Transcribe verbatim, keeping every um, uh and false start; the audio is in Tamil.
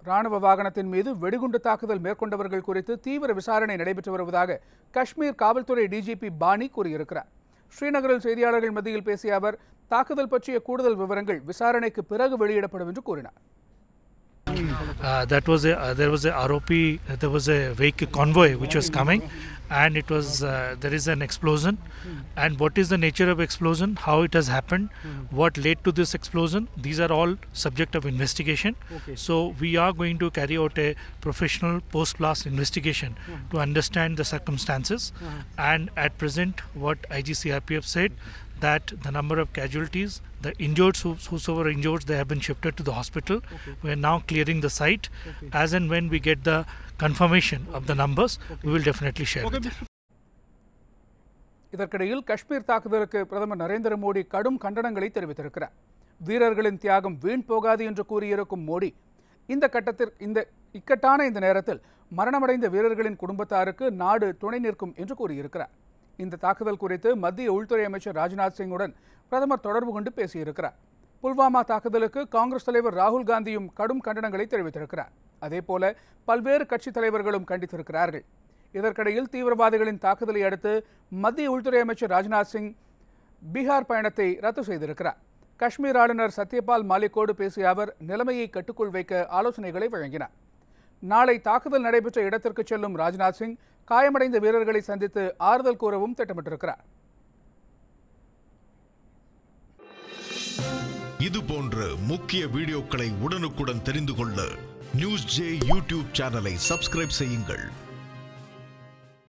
ராணுவ வாகனத்தின் மீது வெடிகுண்டு தாக்குதல் மேற்கொண்டவர்கள் குறித்து தீவிர விசாரணை நடைபெற்று வருவதாக காஷ்மீர் காவல்துறை டிஜிபி பாணி கூறியிருக்கிறார். ஸ்ரீநகரில் செய்தியாளர்கள் மத்தியில் பேசிய அவர் தாக்குதல் பற்றிய கூடுதல் விவரங்கள் விசாரணைக்கு பிறகு வெளியிடப்படும் என்று கூறினார். Uh, that was a uh, there was a R O P, uh, there was a vehicle convoy which was coming, and it was uh, there is an explosion. And what is the nature of explosion, how it has happened, what led to this explosion, these are all subject of investigation. Okay. So we are going to carry out a professional post blast investigation uh-huh. to understand the circumstances. Uh-huh. And at present what I G C R P F said that the number of casualties, the injured, whosoever injured, they have been shifted to the hospital. Okay. We are now clearing the site. Okay. As and when we get the confirmation okay. of the numbers, okay. we will definitely share okay. it. இதற்கிடையில் காஷ்மீர் தாக்குதலுக்கு பிரதமர் நரேந்திர மோடி கடும் கண்டனங்களை தெரிவித்திருக்கிறார். வீரர்களின் தியாகம் வீண் போகாது என்று கூறியிருக்கும் மோடி இந்த கட்டத்தில் இந்த இக்கட்டான இந்த நேரத்தில் மரணமடைந்த வீரர்களின் குடும்பத்தாருக்கு நாடு துணை நிற்கும் என்று கூறியிருக்கிறார். இந்த தாக்குதல் குறித்து மத்திய உள்துறை அமைச்சர் ராஜ்நாத் சிங்குடன் பிரதமர் தொடர்பு கொண்டு பேசியிருக்கிறார். புல்வாமா தாக்குதலுக்கு காங்கிரஸ் தலைவர் ராகுல் காந்தியும் கடும் கண்டனங்களை தெரிவித்திருக்கிறார். அதேபோல பல்வேறு கட்சித் தலைவர்களும் கண்டித்திருக்கிறார்கள். இதற்கிடையில் தீவிரவாதிகளின் தாக்குதலை அடுத்து மத்திய உள்துறை அமைச்சர் ராஜ்நாத் சிங் பீகார் பயணத்தை ரத்து செய்திருக்கிறார். காஷ்மீர் ஆளுநர் சத்யபால் மாலிக்கோடு பேசிய அவர் நிலைமையை கட்டுக்குள் வைக்க ஆலோசனைகளை வழங்கினார். நாளை தாக்குதல் நடைபெற்ற இடத்திற்கு செல்லும் ராஜ்நாத் சிங் காயமடைந்த வீரர்களை சந்தித்து ஆறுதல் கூறவும் திட்டமிட்டிருக்கிறார். இது போன்ற முக்கிய வீடியோக்களை உடனுக்குடன் தெரிந்து கொள்ள நியூஸ் ஜே யூடியூப் சேனலை சப்ஸ்கிரைப் செய்யுங்கள்.